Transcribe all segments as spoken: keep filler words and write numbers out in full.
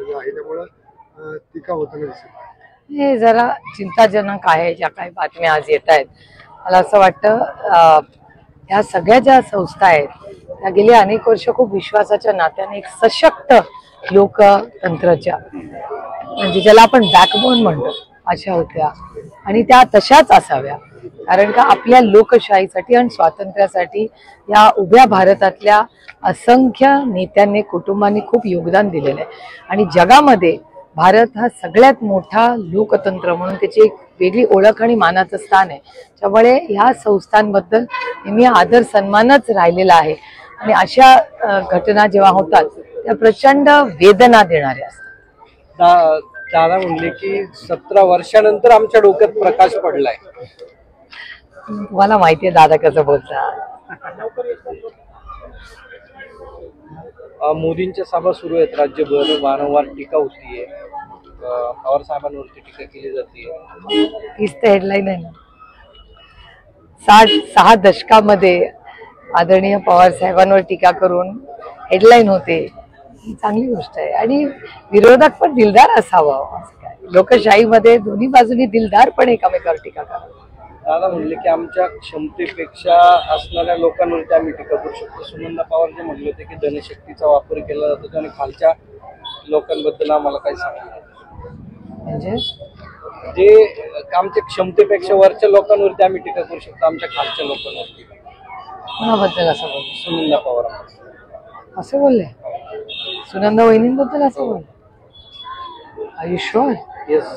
जो आहे, त्यामुळे टीका होताना दिसत हे जरा चिंताजनक आहे ज्या काही बातम्या आज येत आहेत. मला असं वाटतं या सगळ्या ज्या संस्था आहेत त्या गेली अनेक वर्ष खूप विश्वासाच्या नात्याने एक सशक्त लोकतंत्राच्या म्हणजे ज्याला आपण बॅकबोन म्हणतो अशा होत्या आणि त्या तशाच असाव्या. कारण का आपल्या लोकशाहीसाठी आणि स्वातंत्र्यासाठी या उभ्या भारतातल्या असंख्य नेत्यांनी कुटुंबांनी खूप योगदान दिलेलं आहे आणि जगामध्ये भारत हा सगळ्यात मोठा लोकतंत्र म्हणून त्याची एक वेगळी ओळख आणि मानाचं स्थान आहे. त्यामुळे ह्या संस्थांबद्दल नेहमी आदर सन्मानच राहिलेला आहे आणि अशा घटना जेव्हा होतात त्या प्रचंड वेदना देणाऱ्या असतात. दादा म्हणले की सतरा वर्षानंतर आमच्या डोक्यात प्रकाश पडलाय. तुम्हाला माहितीये दादा कसं बोलतात. मोदींच्या सभा सुरू आहेत राज्यभर, वारंवार टीका होतीये, पवार साहेबांवरती टीका केली जाते. तीच तर हेडलाईन आहे ना. साठ सहा दशकामध्ये आदरणीय पवार साहेबांवर टीका करून हेडलाईन होते, चांगली गोष्ट आहे. आणि विरोधक पण दिलदार असावा. लोकशाहीमध्ये दोन्ही बाजूनी दिलदार पण एकामेकावर टीका करावी. दादा म्हणले की आमच्या क्षमतेपेक्षा असणाऱ्या लोकांवरती आम्ही टीका करू शकतो. सुनंदा पवार जे म्हणले होते की धनशक्तीचा वापर केला जातो आणि खालच्या लोकांबद्दल आम्हाला काय सांगितलं म्हणजे जे आमच्या क्षमतेपेक्षा वरच्या लोकांवरती आम्ही टीका करू शकतो, आमच्या खालच्या लोकांवरती. कोणाबद्दल असं बोलले? सुनंदा पवार असं बोलले? सुनंदा वहिनींबद्दल असं बोलले? Are you sure? येस.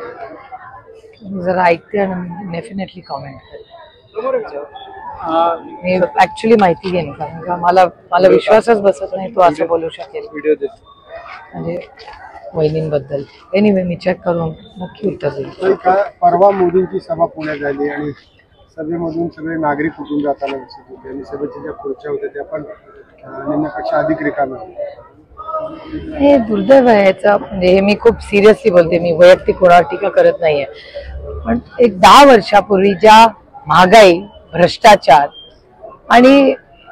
जरा ऐकते आणि डेफिनेटली कॉमेंट करेल. मी ऍक्च्युली माहिती घेईन कारण का मला मला विश्वासच बसत नाही तो असं बोलू शकेल म्हणजे वहिनींबद्दल. एनिवे मी चेक करून नक्की उत्तर देईल. परवा मोदींची सभा पुण्यात झाली आणि सभेमधून सगळे नागरिक उठून जाताना दिसत होते आणि सभेच्या ज्या खुर्च्या होत्या त्या पण निम्म्यापेक्षा अधिक रिकाम्या होत्या. हे दुर्दैव आहे याचं. म्हणजे हे मी खूप सिरियसली बोलते, मी वैयक्तिक कोणावर टीका करत नाहीये. पण एक दहा वर्षापूर्वी ज्या महागाई, भ्रष्टाचार आणि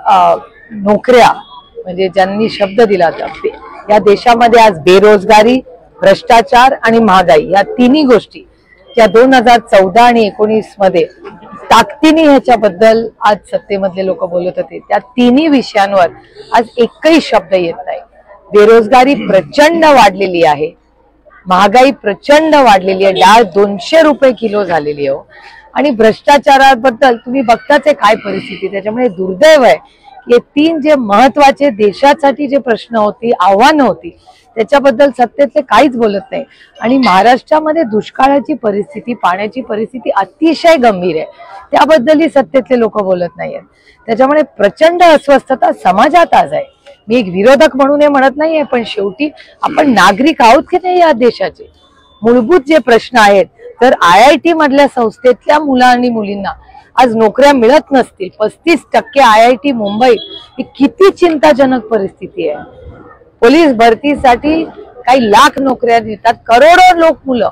नोकऱ्या म्हणजे ज्यांनी शब्द दिला होता या देशामध्ये आज बेरोजगारी, भ्रष्टाचार आणि महागाई या तिन्ही गोष्टी ज्या दोन हजार चौदा आणि एकोणीस मध्ये ताकदीने ह्याच्याबद्दल आज सत्तेमधले लोक बोलत होते, त्या तिन्ही विषयांवर आज एकही शब्द येत नाही. बेरोजगारी प्रचंड वाढलेली आहे, महागाई प्रचंड वाढलेली आहे, डाळ दोनशे रुपये किलो झालेली आहे आणि भ्रष्टाचाराबद्दल तुम्ही बघताच आहे काय परिस्थिती. त्याच्यामुळे दुर्दैव आहे की तीन जे महत्वाचे देशासाठी जे प्रश्न होती, आव्हानं होती, त्याच्याबद्दल सत्तेतले काहीच बोलत नाही. आणि महाराष्ट्रामध्ये दुष्काळाची परिस्थिती, पाण्याची परिस्थिती अतिशय गंभीर आहे, त्याबद्दलही सत्तेतले लोक बोलत नाहीयेत. त्याच्यामुळे प्रचंड अस्वस्थता समाजात आज आहे. मी एक विरोधक म्हणून हे म्हणत नाहीये, पण शेवटी आपण नागरिक आहोत की नाही या देशाचे. मूलभूत जे प्रश्न आहेत, तर आय आय टी मधल्या संस्थेतल्या मुला आणि मुलींना आज नोकऱ्या मिळत नसतील, पस्तीस टक्के आय आय टी मुंबई ही किती चिंताजनक परिस्थिती आहे. पोलीस भरतीसाठी काही लाख नोकऱ्या देतात, करोडो लोक मुलं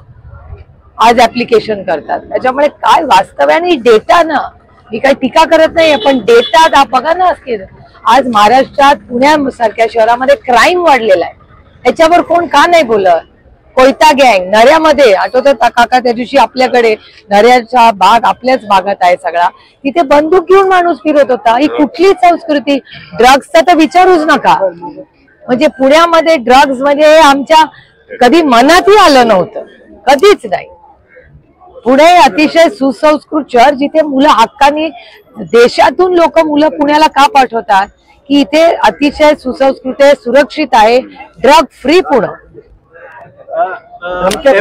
आज ऍप्लिकेशन करतात. त्याच्यामुळे काय वास्तव आणि डेटा ना, मी काही टीका करत नाहीये, पण डेटा बघा ना. आज महाराष्ट्रात पुण्यासारख्या शहरामध्ये क्राईम वाढलेला आहे, याच्यावर कोण का नाही बोलत? कोयता गँग नऱ्यामध्ये आठवतं काका त्या दिवशी आपल्याकडे नऱ्याचा भाग आपल्याच भागात आहे सगळा, तिथे बंदूक घेऊन माणूस फिरत होता. ही कुठली संस्कृती? ड्रग्सचा तर विचारूच नका. म्हणजे पुण्यामध्ये ड्रग्स म्हणजे आमच्या कधी मनातही आलं नव्हतं, कधीच नाही. पुणे अतिशय सुसंस्कृत शहर, जिथे मुलं हक्कानी देशातून लोक मुलं पुण्याला का पाठवतात की इथे अतिशय सुसंस्कृत आहे, सुरक्षित आहे, ड्रग फ्री पुणे. धमक्या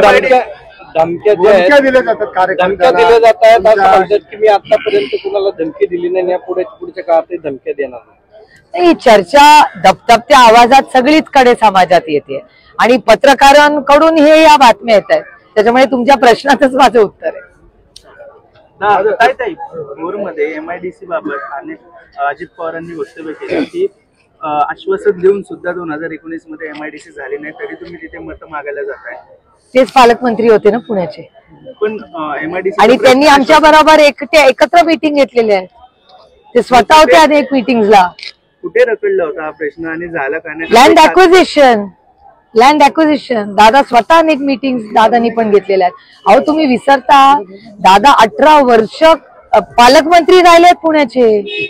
दिल्या जातात धमक्या दिल्या जात आहेत असं म्हणतात की मी आतापर्यंत कुणाला धमकी दिली नाही, या पुढे पुढच्या काळात धमक्या देणार नाही. चर्चा दबदबत्या आवाजात सगळीच कडे समाजात येते आणि पत्रकारांकडून हे या बातम्या येत आहेत. त्याच्यामुळे तुमच्या प्रश्नातच माझं उत्तर आहे. काय ताई, भोरमध्ये एमआयडीसी बाबत अनेक अजित पवारांनी वक्तव्य केलं की आश्वासन देऊन सुद्धा दोन हजार एकोणीस मध्ये एमआयडीसी झाली नाही, तरी तुम्ही तिथे मत मागायला जाताय. तेच पालकमंत्री होते ना पुण्याचे, पण एमआयडीसी आणि त्यांनी आमच्या बरोबर एकटे एकत्र मीटिंग घेतलेली आहे. ते स्वतः होते अनेक मीटिंग्सला. कुठे रखडला होता हा प्रश्न आणि झाला का नाही? लँड ॲक्विजिशन लँड ॲक्विजिशन दादा स्वतः अनेक मीटिंग दादानी पण घेतलेल्या आहेत. अहो तुम्ही विसरता, दादा अठरा वर्ष पालकमंत्री राहिलेत पुण्याचे.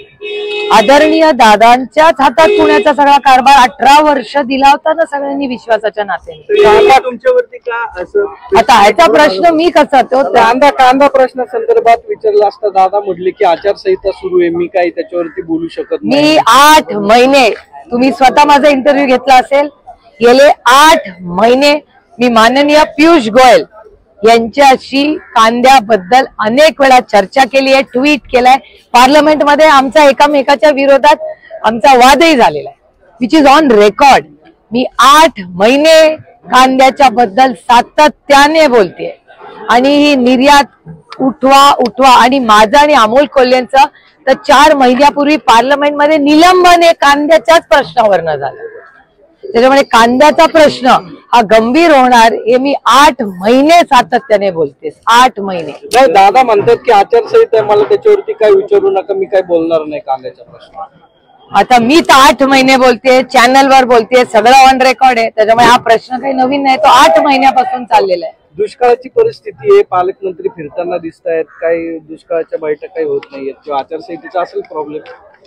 आदरणीय दादांच्याच हातात पुण्याचा सगळा कारभार अठरा वर्ष दिला होता ना सगळ्यांनी विश्वासाच्या नात्याने. तुमच्यावरती का असं आता ह्याचा प्रश्न मी कसा तो कांदा कांदा प्रश्न संदर्भात विचारला असता दादा म्हटले की आचारसंहिता सुरू आहे, मी काही त्याच्यावरती बोलू शकत नाही. मी आठ महिने, तुम्ही स्वतः माझा इंटरव्ह्यू घेतला असेल, गेले आठ महिने मी माननीय पियुष गोयल यांच्याशी कांद्याबद्दल अनेक वेळा चर्चा केली आहे, ट्विट केलाय. पार्लमेंटमध्ये आमचा एकामेकाच्या विरोधात आमचा वादही झालेला आहे, विच इज ऑन रेकॉर्ड. मी आठ महिने कांद्याच्या बद्दल सातत्याने बोलते आणि ही निर्यात उठवा उठवा आणि माझं आणि अमोल कोल्हेंचं तर चार महिन्यापूर्वी पार्लमेंटमध्ये निलंबन हे कांद्याच्याच प्रश्नावरनं झालं. त्याच्यामुळे कांद्याचा प्रश्न हा गंभीर होणार हे मी आठ महिने सातत्याने बोलते. आठ महिने नाही, दादा म्हणतात की आचारसंहिता आहे, मला त्याच्यावरती काय विचारू नका, मी काय बोलणार नाही कांद्याचा प्रश्न. आता मी तर आठ महिने बोलते, चॅनलवर बोलते, सगळं ऑन रेकॉर्ड आहे. त्याच्यामुळे हा प्रश्न काही नवीन नाही, तो आठ महिन्यापासून चाललेला आहे. दुष्काळाची परिस्थिती आहे, पालकमंत्री फिरताना दिसत आहेत, काही दुष्काळाच्या बैठका काही होत नाहीयेत किंवा आचारसंहितेचा असेल प्रॉब्लेम.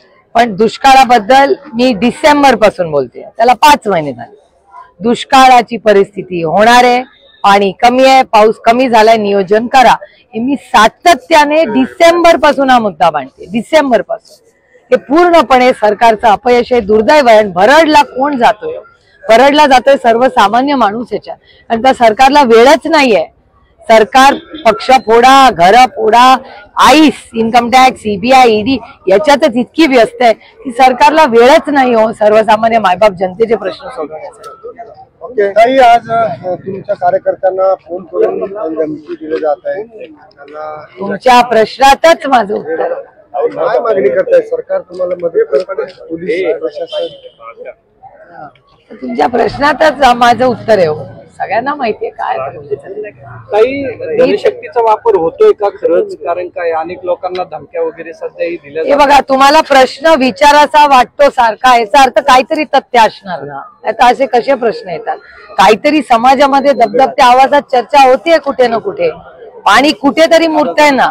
पण दुष्काळाबद्दल मी डिसेंबर पासून बोलते, त्याला पाच महिने झाले. दुष्काळाची परिस्थिती होणार आहे, पाणी कमी आहे, पाऊस कमी झालाय, नियोजन करा, हे मी सातत्याने डिसेंबर पासून हा मुद्दा मांडते. डिसेंबर पासून हे पूर्णपणे सरकारचं अपयश आहे, दुर्दैव आहे. भरडला कोण जातोय? भरडला जातोय सर्वसामान्य माणूस याच्यात, कारण त्या सरकारला वेळच नाहीये. सरकार पक्ष फोडा, घर फोडा, आईस, इन्कम टॅक्स, सीबीआय, ईडी याच्यातच इतकी व्यस्त आहे की सरकारला वेळच नाही हो सर्वसामान्य मायबाप जनतेचे प्रश्न सोडवण्यासाठी. ओके, काही आज अ, तुमच्या कार्यकर्त्यांना फोन करून धमकी दिली जात आहे, त्यांना तुमच्या प्रश्नातच माझं उत्तर. काय मागणी करताय? सरकार तुम्हाला मदत करते, पोलीस प्रशासन? तुमच्या प्रश्नातच माझं उत्तर आहे हो. सगळ्यांना माहितीये काय काही जनशक्तीचा वापर होतोय का खरंच? कारण काय अनेक लोकांना धमक्या वगैरे सध्याही दिल्या हे बघा, तुम्हाला प्रश्न विचाराचा वाटतो सारखा, याचा अर्थ काहीतरी तथ्य असणार ना. आता असे कसे प्रश्न येतात? काहीतरी समाजामध्ये दबदबत्या आवाजात चर्चा होतीये कुठे ना कुठे, पाणी कुठेतरी मुरतंय ना.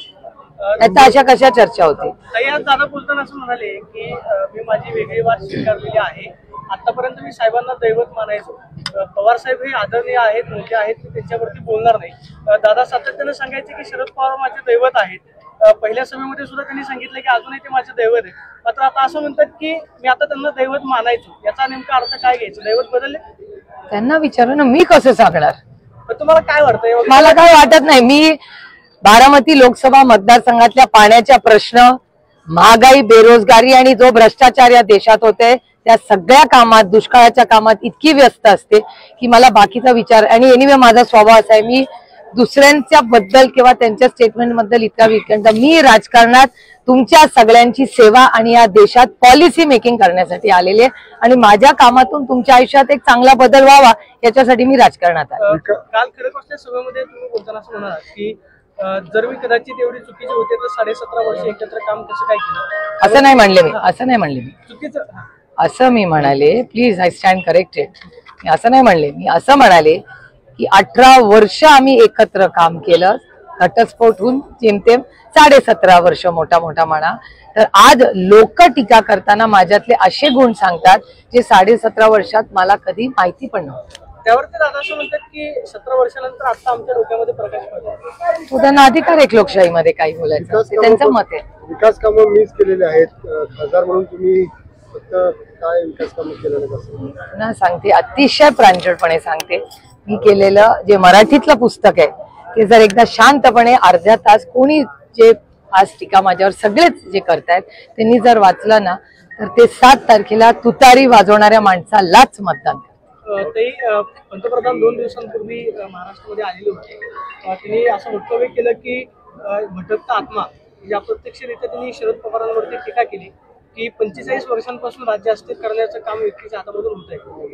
आता अशा कशा चर्चा होते? दादा बोलताना असं म्हणाले की मी माझी वेगळी वाट स्वीकारलेली आहे. आतापर्यंत मी साहेबांना दैवत मानायचो. पवार साहेब हे आदरणीय आहेत, मोठे आहेत, मी त्यांच्यावरती बोलणार नाही. दादा सातत्याने सांगायचे की शरद पवार माझे दैवत आहेत. पहिल्या सभेमध्ये सुद्धा त्यांनी सांगितलं की अजूनही ते माझे दैवत आहे. मात्र आता असं म्हणतात की मी आता त्यांना दैवत मानायचो. याचा नेमका अर्थ काय घ्यायचा? दैवत बदलले? त्यांना विचारू ना, मी कसं सांगणार? पण तुम्हाला काय वाटतंय? मला काय वाटत नाही. मी बारामती लोकसभा मतदारसंघातल्या पाण्याच्या प्रश्न, महागाई, बेरोजगारी आणि जो भ्रष्टाचार या देशात होते त्या सगळ्या कामात, दुष्काळाच्या कामात इतकी व्यस्त असते की मला बाकीचा विचार, आणि एनिवे माझा स्वभाव असा आहे, मी दुसऱ्यांच्या बद्दल किंवा त्यांच्या स्टेटमेंट बद्दल इतका विकंठ. मी राजकारणात तुमच्या सगळ्यांची सेवा आणि या देशात पॉलिसी मेकिंग करण्यासाठी आलेले आहे आणि माझ्या कामातून तुमच्या आयुष्यात एक चांगला बदल व्हावा याच्यासाठी मी राजकारणात आहे. काल खडकवासल्या सभेमध्ये तुम्ही बोलताना असं म्हणालात की जर मी कदाचित एवढी चुकीची होते तर साडे सतरा वर्ष एकत्र काम कसं काय केलं? असं नाही म्हणले मी, असं नाही म्हणले मी चुकीचं असं मी म्हणाले, प्लीज आय स्टँड करेक्टेड. मी असं नाही म्हणले, मी असं म्हणाले की अठरा वर्ष आम्ही एकत्र काम केलं, घटस्फोट होऊन जेमतेम साडे सतरा वर्ष मोठा मोठा म्हणा. तर आज लोक टीका करताना माझ्यातले असे गुण सांगतात जे साडे सतरा वर्षात मला कधी माहिती पण नव्हतं. त्यावरती दादा असं म्हणतात की सतरा वर्षानंतर आता आमच्या डोक्यामध्ये प्रकाश पडला. तो त्यांना अधिकार आहे लोकशाहीमध्ये काही बोलायचं, ते त्यांचं मत आहे. विकास कामं मीच केलेले आहेत, खासदार म्हणून तुम्ही फक्त काय विकास कामं केलेलं कसं? पुन्हा सांगते, अतिशय प्रांजळपणे सांगते, मी केलेलं जे मराठीतलं पुस्तक आहे ते जर एकदा शांतपणे अर्ध्या तास कोणी जे आज टीका माझ्यावर सगळेच जे करतायत त्यांनी जर वाचलं ना तर ते सात तारखेला तुतारी वाजवणाऱ्या माणसालाच मतदान. ते पंतप्रधान दोन दिवसांपूर्वी महाराष्ट्रामध्ये आलेले होते. त्यांनी असं वक्तव्य केलं की भटकता आत्मा म्हणजे अप्रत्यक्षरित्या त्यांनी शरद पवारांवरती टीका केली की पंचेचाळीस वर्षांपासून राज्य अस्थिर करण्याचं काम व्यक्तीच्या हातामधून होत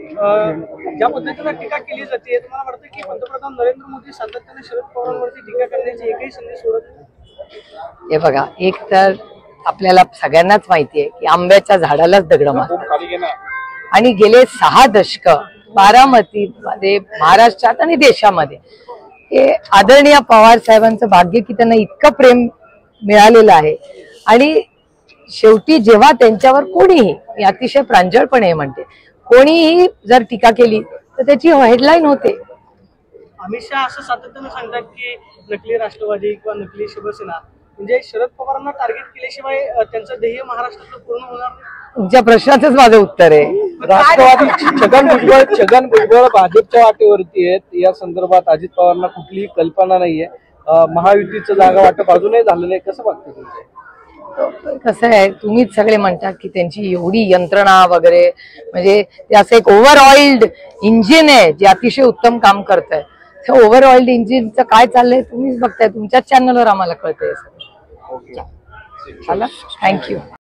आहे. ज्या पद्धतीनं टीका केली जाते, तुम्हाला वाटतं की पंतप्रधान नरेंद्र मोदी सातत्याने शरद पवारांवरती टीका करण्याची एकही संधी सोडत नाही? हे बघा, एक तर आपल्याला सगळ्यांनाच माहिती आहे की आंब्याच्या झाडालाच दगड मारतात आणि गेले सहा दशक बारामतीमध्ये, महाराष्ट्रात आणि देशामध्ये हे आदरणीय पवार साहेबांचं भाग्य की त्यांना इतकं प्रेम मिळालेलं आहे. आणि शेवटी जेव्हा त्यांच्यावर कोणीही, मी अतिशय प्रांजळपणे म्हणते, कोणीही जर टीका केली तर त्याची हेडलाईन होते. अमित शहा असं सातत्यानं सांगतात की नकली राष्ट्रवादी किंवा नकली शिवसेना म्हणजे शरद पवारांना टार्गेट केल्याशिवाय अ, त्यांचं ध्येय महाराष्ट्रात पूर्ण होणार नाही. तुमच्या प्रश्नाचंच माझं उत्तर आहे. राष्ट्रवादी छगन भुजबळ छगन भुजबळ भाजपच्या वाटेवरती आहेत. या संदर्भात अजित पवारांना कुठलीही कल्पना नाहीये. अं, महायुतीचं जागा वाटप अजूनही झालेलं आहे. कसं वाटतं तुमचं? कसं आहे, तुम्हीच सगळे म्हणतात की त्यांची एवढी यंत्रणा वगैरे, म्हणजे ते असं एक ओव्हर ऑइल्ड इंजिन आहे जे अतिशय उत्तम काम करत आहे. ओव्हर ऑइल्ड इंजिनचं काय चाललंय तुम्हीच बघताय, तुमच्याच चॅनलवर आम्हाला कळतंय. चला, थँक्यू.